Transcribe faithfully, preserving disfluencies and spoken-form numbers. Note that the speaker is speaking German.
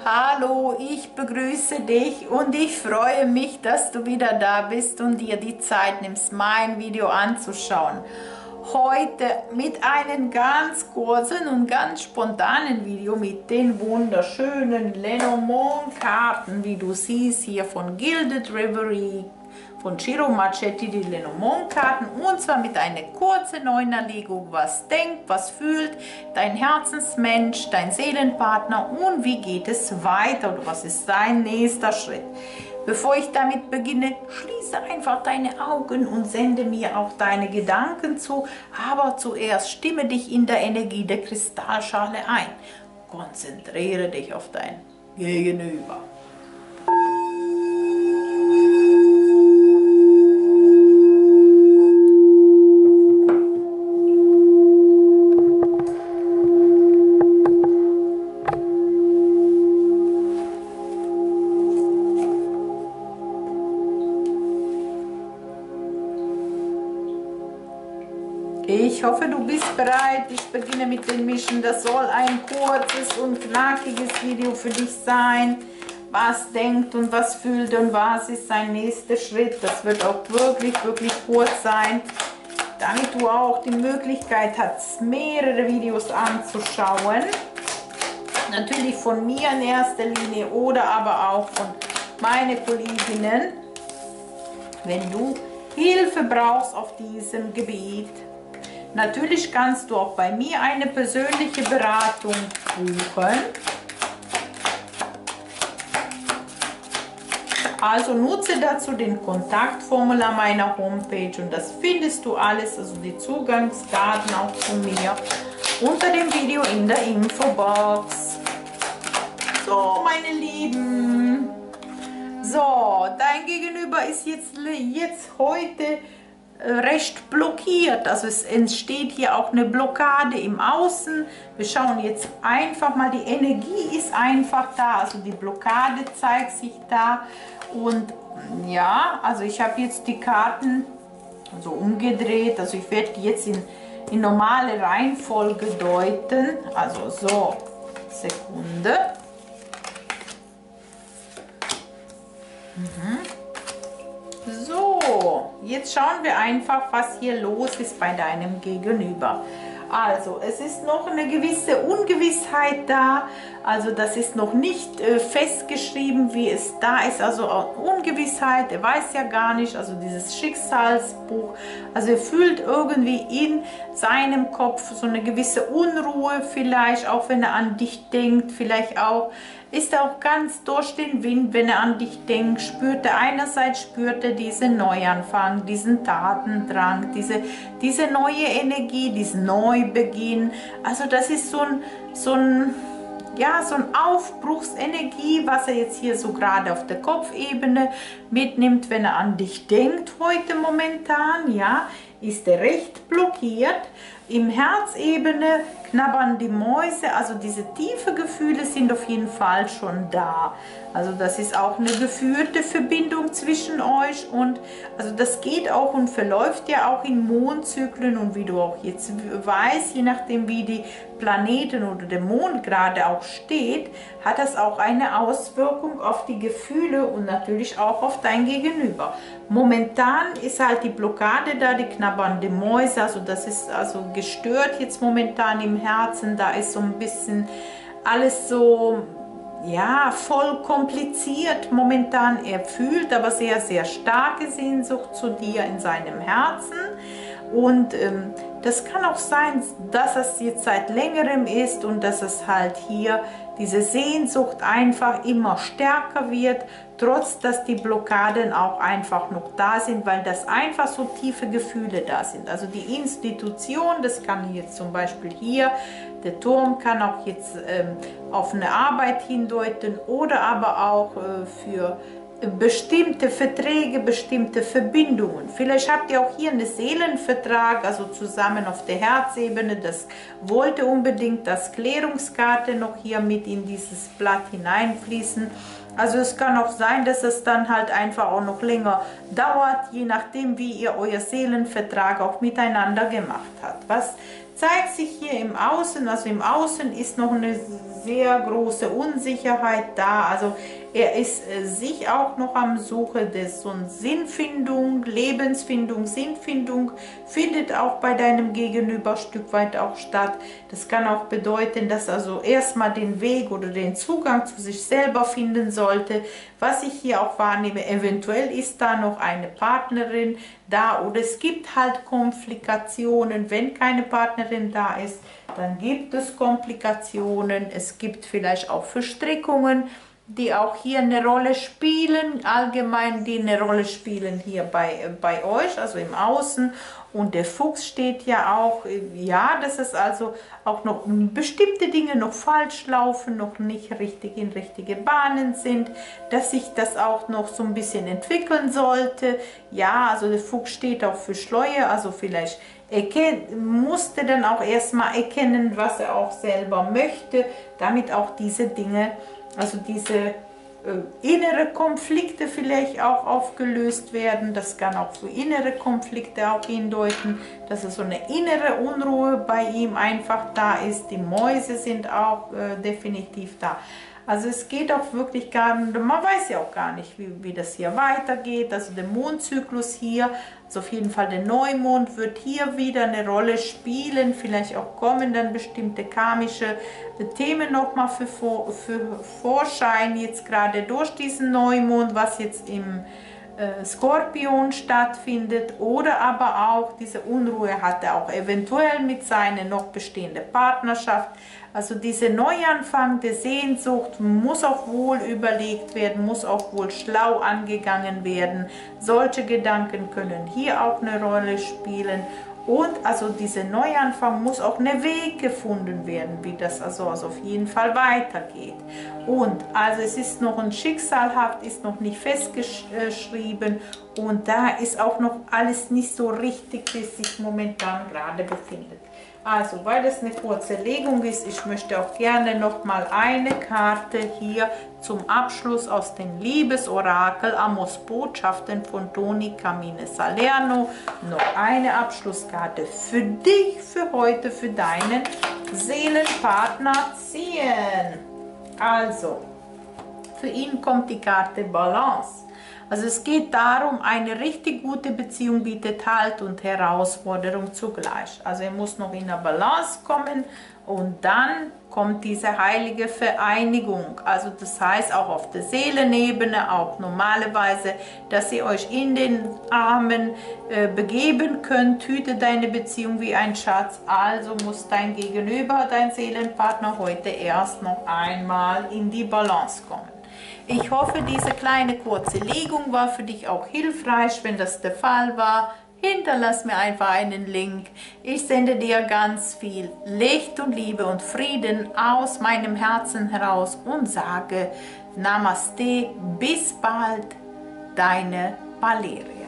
Hallo, ich begrüße dich und ich freue mich, dass du wieder da bist und dir die Zeit nimmst, mein Video anzuschauen. Heute mit einem ganz kurzen und ganz spontanen Video mit den wunderschönen Lenormand-Karten, wie du siehst, hier von Gilded Reverie, von Ciro Marchetti, die Lenormand-Karten, und zwar mit einer kurzen Neunerlegung, was denkt, was fühlt dein Herzensmensch, dein Seelenpartner und wie geht es weiter oder was ist dein nächster Schritt. Bevor ich damit beginne, schließe einfach deine Augen und sende mir auch deine Gedanken zu, aber zuerst stimme dich in der Energie der Kristallschale ein. Konzentriere dich auf dein Gegenüber. Ich hoffe, du bist bereit. Ich beginne mit dem Mischen. Das soll ein kurzes und knackiges Video für dich sein. Was denkt und was fühlt und was ist sein nächster Schritt. Das wird auch wirklich, wirklich kurz sein, damit du auch die Möglichkeit hast, mehrere Videos anzuschauen. Natürlich von mir in erster Linie oder aber auch von meinen Kolleginnen. Wenn du Hilfe brauchst auf diesem Gebiet, natürlich kannst du auch bei mir eine persönliche Beratung buchen. Also nutze dazu den Kontaktformular meiner Homepage und das findest du alles, also die Zugangsdaten auch von mir, unter dem Video in der Infobox. So, meine Lieben, so, dein Gegenüber ist jetzt, jetzt heute recht blockiert, also es entsteht hier auch eine Blockade im Außen. Wir schauen jetzt einfach mal, die Energie ist einfach da, also die Blockade zeigt sich da und ja, also ich habe jetzt die Karten so umgedreht, also ich werde die jetzt in, in normale Reihenfolge deuten, also so, Sekunde. Mhm. So, jetzt schauen wir einfach, was hier los ist bei deinem Gegenüber. Also, es ist noch eine gewisse Ungewissheit da, also das ist noch nicht äh, festgeschrieben, wie es da ist, also Ungewissheit, er weiß ja gar nicht, also dieses Schicksalsbuch, also er fühlt irgendwie in seinem Kopf so eine gewisse Unruhe vielleicht, auch wenn er an dich denkt, vielleicht auch, ist er auch ganz durch den Wind, wenn er an dich denkt, spürt er einerseits, spürt er diesen Neuanfang, diesen Tatendrang, diese, diese neue Energie, diesen Neubeginn, also das ist so ein, so ein ja, so eine Aufbruchsenergie, was er jetzt hier so gerade auf der Kopfebene mitnimmt, wenn er an dich denkt heute momentan, ja, ist er recht blockiert. Im Herzebene knabbern die Mäuse, also diese tiefe Gefühle sind auf jeden Fall schon da. Also das ist auch eine geführte Verbindung zwischen euch und also das geht auch und verläuft ja auch in Mondzyklen und wie du auch jetzt weißt, je nachdem wie die Planeten oder der Mond gerade auch steht, hat das auch eine Auswirkung auf die Gefühle und natürlich auch auf dein Gegenüber. Momentan ist halt die Blockade da, die knabbernde Mäuse, also das ist also gestört jetzt momentan im Herzen, da ist so ein bisschen alles so, ja, voll kompliziert momentan. Er fühlt aber sehr, sehr starke Sehnsucht zu dir in seinem Herzen und ähm, das kann auch sein, dass es jetzt seit längerem ist und dass es halt hier diese Sehnsucht einfach immer stärker wird, trotz dass die Blockaden auch einfach noch da sind, weil das einfach so tiefe Gefühle da sind. Also die Institution, das kann jetzt zum Beispiel hier, der Turm kann auch jetzt ähm, auf eine Arbeit hindeuten oder aber auch äh, für bestimmte Verträge, bestimmte Verbindungen. Vielleicht habt ihr auch hier einen Seelenvertrag, also zusammen auf der Herzebene, das wollte unbedingt das Klärungskarte noch hier mit in dieses Blatt hineinfließen. Also es kann auch sein, dass es dann halt einfach auch noch länger dauert, je nachdem wie ihr euer Seelenvertrag auch miteinander gemacht habt. Was zeigt sich hier im Außen, also im Außen ist noch eine sehr große Unsicherheit da, also er ist äh, sich auch noch am Suche des so eine Sinnfindung, Lebensfindung, Sinnfindung findet auch bei deinem Gegenüber ein Stück weit auch statt. Das kann auch bedeuten, dass also erstmal den Weg oder den Zugang zu sich selber finden sollte. Was ich hier auch wahrnehme, eventuell ist da noch eine Partnerin da oder es gibt halt Komplikationen, wenn keine Partnerin da ist, dann gibt es Komplikationen, es gibt vielleicht auch Verstrickungen, die auch hier eine Rolle spielen, allgemein die eine Rolle spielen hier bei, bei euch, also im Außen. Und der Fuchs steht ja auch, ja, dass es also auch noch bestimmte Dinge noch falsch laufen, noch nicht richtig in richtige Bahnen sind, dass sich das auch noch so ein bisschen entwickeln sollte. Ja, also der Fuchs steht auch für Schleue, also vielleicht musste dann auch erstmal erkennen, was er auch selber möchte, damit auch diese Dinge, also diese äh, innere Konflikte vielleicht auch aufgelöst werden. Das kann auch für innere Konflikte auch hindeuten, dass es so eine innere Unruhe bei ihm einfach da ist. Die Mäuse sind auch äh, definitiv da. Also es geht auch wirklich gar nicht, man weiß ja auch gar nicht, wie, wie das hier weitergeht. Also der Mondzyklus hier, also auf jeden Fall der Neumond wird hier wieder eine Rolle spielen. Vielleicht auch kommen dann bestimmte karmische Themen nochmal für, für Vorschein, jetzt gerade durch diesen Neumond, was jetzt im äh, Skorpion stattfindet. Oder aber auch diese Unruhe hat er auch eventuell mit seiner noch bestehenden Partnerschaft. Also dieser Neuanfang der Sehnsucht muss auch wohl überlegt werden, muss auch wohl schlau angegangen werden. Solche Gedanken können hier auch eine Rolle spielen. Und also dieser Neuanfang muss auch ein Weg gefunden werden, wie das also, also auf jeden Fall weitergeht. Und also es ist noch ein Schicksalhaft, ist noch nicht festgeschrieben und da ist auch noch alles nicht so richtig, wie es sich momentan gerade befindet. Also, weil das eine kurze Legung ist, ich möchte auch gerne noch mal eine Karte hier zum Abschluss aus dem Liebesorakel Amos Botschaften von Toni Camine Salerno. Noch eine Abschlusskarte für dich, für heute, für deinen Seelenpartner ziehen. Also, für ihn kommt die Karte Balance. Also es geht darum, eine richtig gute Beziehung bietet Halt und Herausforderung zugleich. Also er muss noch in der Balance kommen und dann kommt diese heilige Vereinigung. Also das heißt auch auf der Seelenebene, auch normalerweise, dass ihr euch in den Armen äh, begeben könnt. Hüte deine Beziehung wie ein Schatz. Also muss dein Gegenüber, dein Seelenpartner heute erst noch einmal in die Balance kommen. Ich hoffe, diese kleine kurze Legung war für dich auch hilfreich. Wenn das der Fall war, hinterlass mir einfach einen Link. Ich sende dir ganz viel Licht und Liebe und Frieden aus meinem Herzen heraus und sage Namaste, bis bald, deine Valeria.